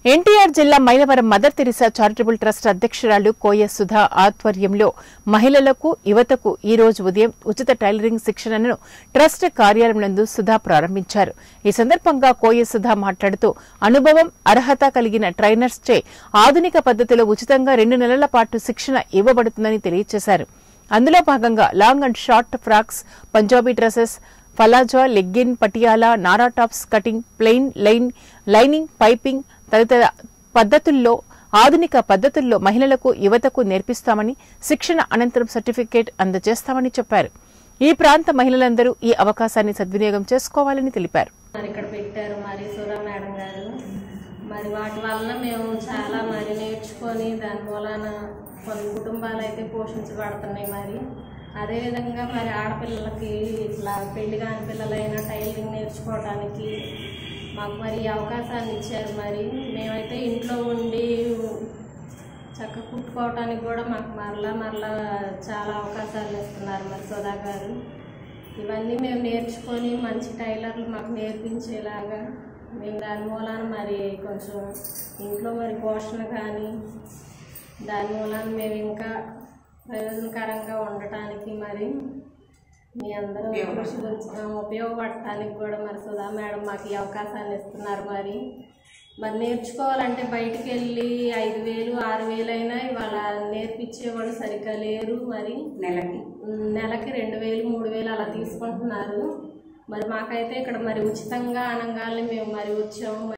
ఎన్టీఆర్ జిల్లా Mylavaram Mother Teresa charitable trust అధ్యక్షురాలు కోయ సుధా ఆధ్వర్యంలో మహిళలకు యువతకు ఈ రోజు ఉదయం ఉచిత టైలరింగ్ శిక్షణను ట్రస్ట్ కార్యాలయం నందు సుధా ప్రారంభించారు. ఈ సందర్భంగా కోయ సుధా మాట్లాడుతూ అనుభవం, అర్హత కలిగిన ట్రైనర్స్ చే ఆధునిక పద్ధతిలో ఉచితంగా 2 నెలల పాటు శిక్షణ ఇవ్వబడుతుందని తెలియజేశారు. అందులో భాగంగా long and short frocks, Punjabi dresses, palazzo, legging, Patiala, నారా tops, cutting, plain, lining, piping తదితర పద్ధతుల్లో ఆధునిక పద్ధతుల్లో మహిళలకు, యువతకు నేర్పిస్తామని, శిక్షణ అనంతరం సర్టిఫికేట్ అందజేస్తామని చెప్పారు. ఈ ప్రాంత మహిళలందరూ ఈ అవకాశాన్ని సద్వినియోగం చేసుకోవాలని తెలిపారు. ఇక్కడ పెట్టారు మరి సురా మేడం గారు. మరి వాటి వలన మేము చాలా నేర్చుకొని దాని మూలాన కొన్ని కుటుంబాలు అయితే పోషించబడుతున్నాయి. మరి అదేవిధంగా మరి ఆడపిల్లలకి ఇట్లా పెళ్లి కాని పిల్లలైనా టైలరింగ్ నేర్చుకోవడానికి మాకు మరి అవకాశాన్ని ఇచ్చారు. మరి మేమైతే ఇంట్లో ఉండి చక్కగా కుట్టుకోవడానికి కూడా మాకు మరలా చాలా అవకాశాలు ఇస్తున్నారు మరి సుధా గారు. ఇవన్నీ మేము నేర్చుకొని మంచి టైలర్లు మాకు నేర్పించేలాగా మేము దాని మూలాన మరి కొంచెం ఇంట్లో మరి పోషణ కానీ దాని మూలాన మేము ఇంకా ప్రయోజనకరంగా ఉండటానికి మరి మీ అందరూ కృషి ఉపయోగపడటానికి కూడా మరి సుధా మేడం మాకు ఈ అవకాశాన్ని ఇస్తున్నారు. మరి నేర్చుకోవాలంటే బయటికి వెళ్ళి 5,000, 6,000 అయినా ఇవాళ నేర్పించేవాళ్ళు సరిగ్గా లేరు. మరి నెలకి 2,000, 3,000 అలా తీసుకుంటున్నారు. మరి మాకైతే ఇక్కడ మరి ఉచితంగా అనగానే మేము మరి వచ్చాము.